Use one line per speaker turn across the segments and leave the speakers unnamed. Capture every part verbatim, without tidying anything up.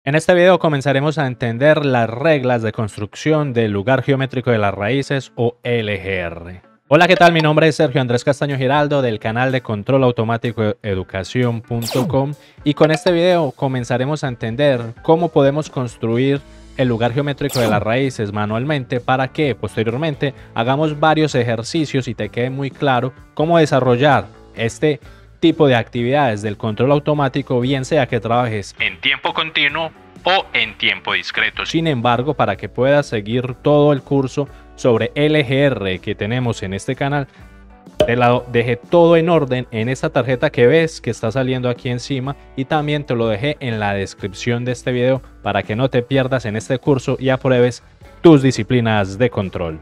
En este video comenzaremos a entender las reglas de construcción del lugar geométrico de las raíces o L G R. Hola, ¿qué tal? Mi nombre es Sergio Andrés Castaño Giraldo del canal de control automático educación punto com y con este video comenzaremos a entender cómo podemos construir el lugar geométrico de las raíces manualmente para que posteriormente hagamos varios ejercicios y te quede muy claro cómo desarrollar este tipo de actividades del control automático, bien sea que trabajes en tiempo continuo o en tiempo discreto. Sin embargo, para que puedas seguir todo el curso sobre L G R que tenemos en este canal, te la dejé todo en orden en esta tarjeta que ves que está saliendo aquí encima, y también te lo dejé en la descripción de este video para que no te pierdas en este curso y apruebes tus disciplinas de control.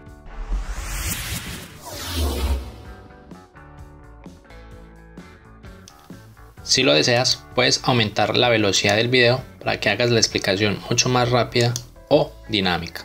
Si lo deseas, puedes aumentar la velocidad del video para que hagas la explicación mucho más rápida o dinámica.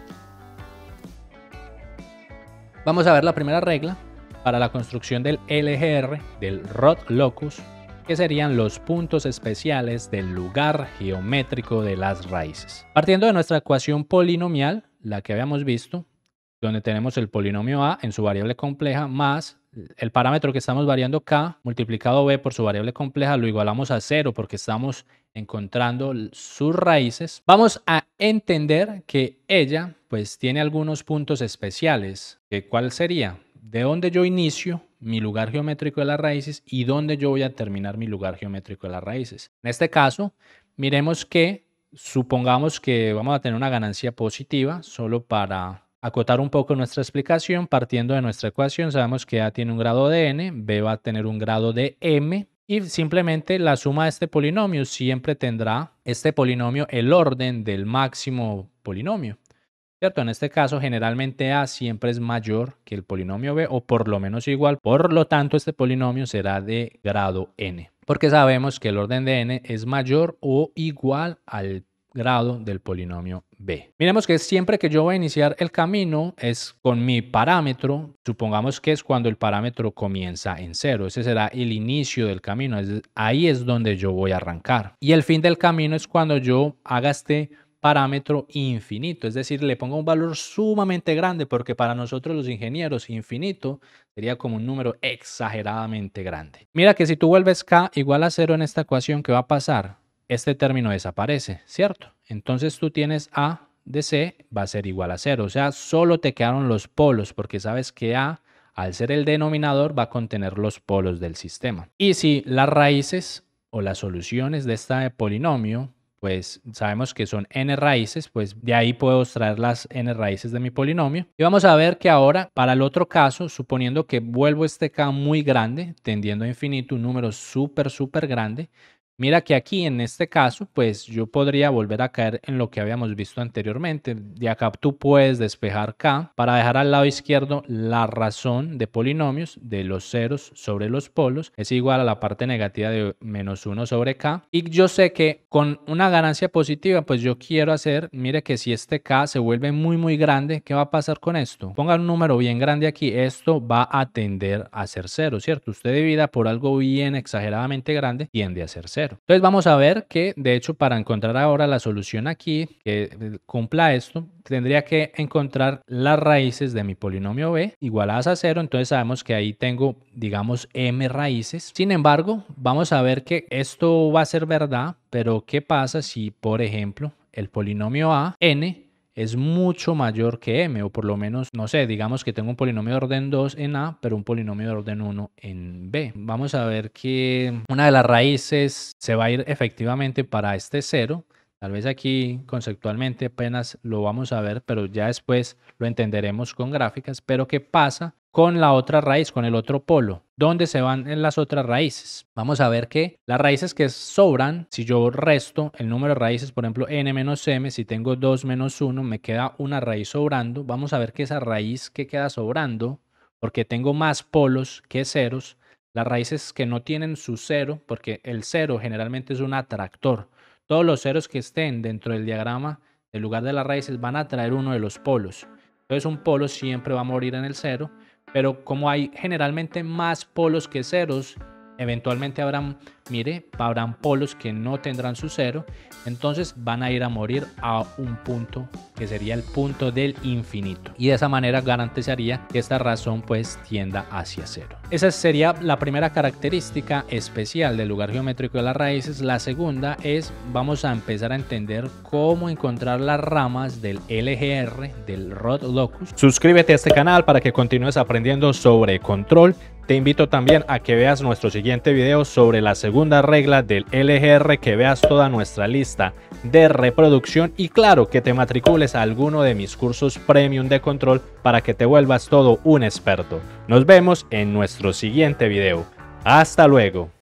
Vamos a ver la primera regla para la construcción del L G R, del Rod Locus, que serían los puntos especiales del lugar geométrico de las raíces. Partiendo de nuestra ecuación polinomial, la que habíamos visto, donde tenemos el polinomio a en su variable compleja más el parámetro que estamos variando k multiplicado b por su variable compleja, lo igualamos a cero porque estamos encontrando sus raíces. Vamos a entender que ella pues tiene algunos puntos especiales. ¿Cuál sería? De dónde yo inicio mi lugar geométrico de las raíces y dónde yo voy a terminar mi lugar geométrico de las raíces. En este caso, miremos que supongamos que vamos a tener una ganancia positiva. Solo para acotar un poco nuestra explicación, partiendo de nuestra ecuación, sabemos que A tiene un grado de n, B va a tener un grado de m, y simplemente la suma de este polinomio siempre tendrá este polinomio el orden del máximo polinomio, ¿cierto? En este caso, generalmente A siempre es mayor que el polinomio B, o por lo menos igual. Por lo tanto, este polinomio será de grado n, porque sabemos que el orden de n es mayor o igual al grado del polinomio b. Miremos que siempre que yo voy a iniciar el camino es con mi parámetro. Supongamos que es cuando el parámetro comienza en cero. Ese será el inicio del camino. Es, ahí es donde yo voy a arrancar. Y el fin del camino es cuando yo haga este parámetro infinito. Es decir, le pongo un valor sumamente grande, porque para nosotros los ingenieros infinito sería como un número exageradamente grande. Mira que si tú vuelves k igual a cero en esta ecuación, ¿qué va a pasar? Este término desaparece, ¿cierto? Entonces tú tienes A de C va a ser igual a cero. O sea, solo te quedaron los polos, porque sabes que A, al ser el denominador, va a contener los polos del sistema. Y si las raíces o las soluciones de este polinomio, pues sabemos que son n raíces, pues de ahí puedo extraer las n raíces de mi polinomio. Y vamos a ver que ahora, para el otro caso, suponiendo que vuelvo este k muy grande, tendiendo a infinito, un número súper, súper grande, mira que aquí en este caso, pues yo podría volver a caer en lo que habíamos visto anteriormente. De acá tú puedes despejar k para dejar al lado izquierdo la razón de polinomios de los ceros sobre los polos. Es igual a la parte negativa de menos uno sobre k. Y yo sé que con una ganancia positiva, pues yo quiero hacer, mire que si este k se vuelve muy muy grande, ¿qué va a pasar con esto? Pongan un número bien grande aquí. Esto va a tender a ser cero, ¿cierto? Usted divida por algo bien exageradamente grande, tiende a ser cero. Entonces vamos a ver que, de hecho, para encontrar ahora la solución aquí que cumpla esto, tendría que encontrar las raíces de mi polinomio b igualadas a cero. Entonces sabemos que ahí tengo, digamos, m raíces. Sin embargo, vamos a ver que esto va a ser verdad, pero ¿qué pasa si, por ejemplo, el polinomio a, n, es mucho mayor que m? O por lo menos, no sé, digamos que tengo un polinomio de orden dos en A, pero un polinomio de orden uno en B. Vamos a ver que una de las raíces se va a ir efectivamente para este cero. Tal vez aquí conceptualmente apenas lo vamos a ver, pero ya después lo entenderemos con gráficas. Pero ¿qué pasa con la otra raíz, con el otro polo? ¿Dónde se van en las otras raíces? Vamos a ver que las raíces que sobran, si yo resto el número de raíces, por ejemplo, n menos m, si tengo dos menos uno, me queda una raíz sobrando. Vamos a ver que esa raíz que queda sobrando, porque tengo más polos que ceros, las raíces que no tienen su cero, porque el cero generalmente es un atractor. Todos los ceros que estén dentro del diagrama, en lugar de las raíces, van a atraer uno de los polos. Entonces un polo siempre va a morir en el cero, pero como hay generalmente más polos que ceros, eventualmente habrán mire, habrán polos que no tendrán su cero, entonces van a ir a morir a un punto que sería el punto del infinito, y de esa manera garantizaría que esta razón pues tienda hacia cero. Esa sería la primera característica especial del lugar geométrico de las raíces. La segunda es, vamos a empezar a entender cómo encontrar las ramas del L G R, del Rod Locus. Suscríbete a este canal para que continúes aprendiendo sobre control. Te invito también a que veas nuestro siguiente video sobre la segunda regla del L G R, que veas toda nuestra lista de reproducción y claro, que te matricules a alguno de mis cursos premium de control para que te vuelvas todo un experto. Nos vemos en nuestro siguiente video. Hasta luego.